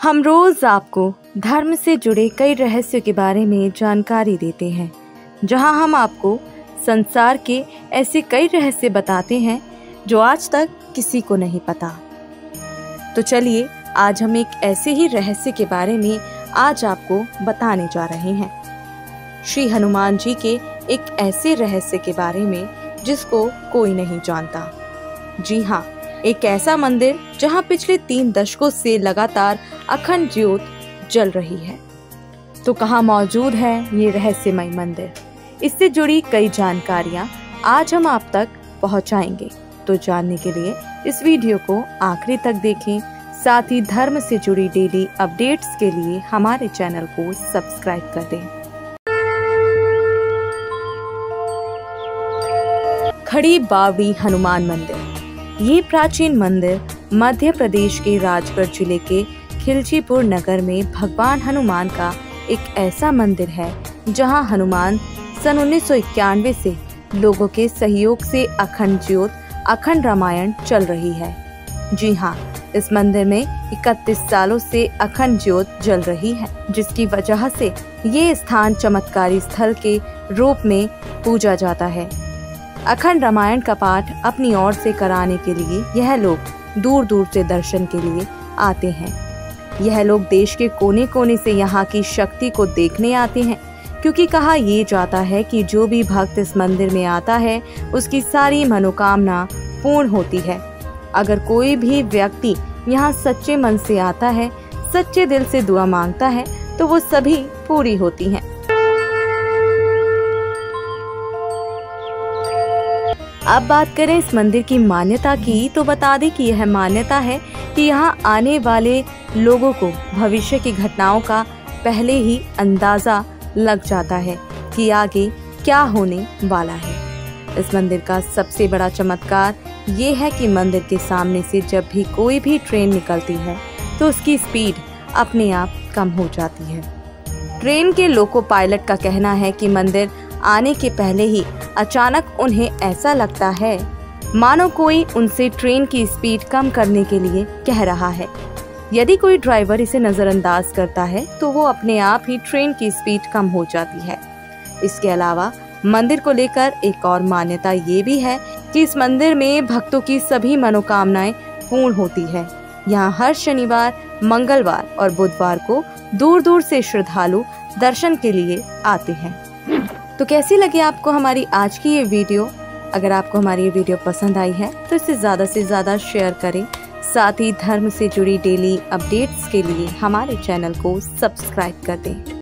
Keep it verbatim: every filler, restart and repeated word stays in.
हम रोज आपको धर्म से जुड़े कई रहस्यों के बारे में जानकारी देते हैं, जहां हम आपको संसार के ऐसे कई रहस्य बताते हैं जो आज तक किसी को नहीं पता। तो चलिए आज हम एक ऐसे ही रहस्य के बारे में आज आपको बताने जा रहे हैं। श्री हनुमान जी के एक ऐसे रहस्य के बारे में जिसको कोई नहीं जानता। जी हाँ, एक ऐसा मंदिर जहां पिछले तीन दशकों से लगातार अखंड ज्योत जल रही है। तो कहाँ मौजूद है ये रहस्यमय मंदिर? इससे जुड़ी कई जानकारियां आज हम आप तक पहुंचाएंगे। तो जानने के लिए इस वीडियो को आखिरी तक देखें। साथ ही धर्म से जुड़ी डेली अपडेट्स के लिए हमारे चैनल को सब्सक्राइब कर दें। खड़ी बावड़ी हनुमान मंदिर। ये प्राचीन मंदिर मध्य प्रदेश के राजगढ़ जिले के खिलचीपुर नगर में भगवान हनुमान का एक ऐसा मंदिर है जहां हनुमान सन उन्नीस सौ इक्यानवे से लोगों के सहयोग से अखंड ज्योत अखंड रामायण चल रही है। जी हाँ, इस मंदिर में इकतीस सालों से अखंड ज्योत जल रही है, जिसकी वजह से ये स्थान चमत्कारी स्थल के रूप में पूजा जाता है। अखंड रामायण का पाठ अपनी ओर से कराने के लिए यह लोग दूर दूर से दर्शन के लिए आते हैं। यह लोग देश के कोने कोने से यहाँ की शक्ति को देखने आते हैं, क्योंकि कहा ये जाता है कि जो भी भक्त इस मंदिर में आता है उसकी सारी मनोकामना पूर्ण होती है। अगर कोई भी व्यक्ति यहाँ सच्चे मन से आता है, सच्चे दिल से दुआ मांगता है, तो वो सभी पूरी होती हैं। अब बात करें इस मंदिर की मान्यता की, तो बता दें कि यह मान्यता है कि यहाँ आने वाले लोगों को भविष्य की घटनाओं का पहले ही अंदाजा लग जाता है कि आगे क्या होने वाला है। इस मंदिर का सबसे बड़ा चमत्कार ये है कि मंदिर के सामने से जब भी कोई भी ट्रेन निकलती है तो उसकी स्पीड अपने आप कम हो जाती है। ट्रेन के लोको पायलट का कहना है कि मंदिर आने के पहले ही अचानक उन्हें ऐसा लगता है मानो कोई उनसे ट्रेन की स्पीड कम करने के लिए कह रहा है। यदि कोई ड्राइवर इसे नजरअंदाज करता है तो वो अपने आप ही ट्रेन की स्पीड कम हो जाती है। इसके अलावा मंदिर को लेकर एक और मान्यता ये भी है कि इस मंदिर में भक्तों की सभी मनोकामनाएं पूर्ण होती है। यहाँ हर शनिवार, मंगलवार और बुधवार को दूर दूर से श्रद्धालु दर्शन के लिए आते हैं। तो कैसी लगी आपको हमारी आज की ये वीडियो? अगर आपको हमारी ये वीडियो पसंद आई है तो इसे ज्यादा से ज्यादा शेयर करें। साथ ही धर्म से जुड़ी डेली अपडेट्स के लिए हमारे चैनल को सब्सक्राइब कर दें।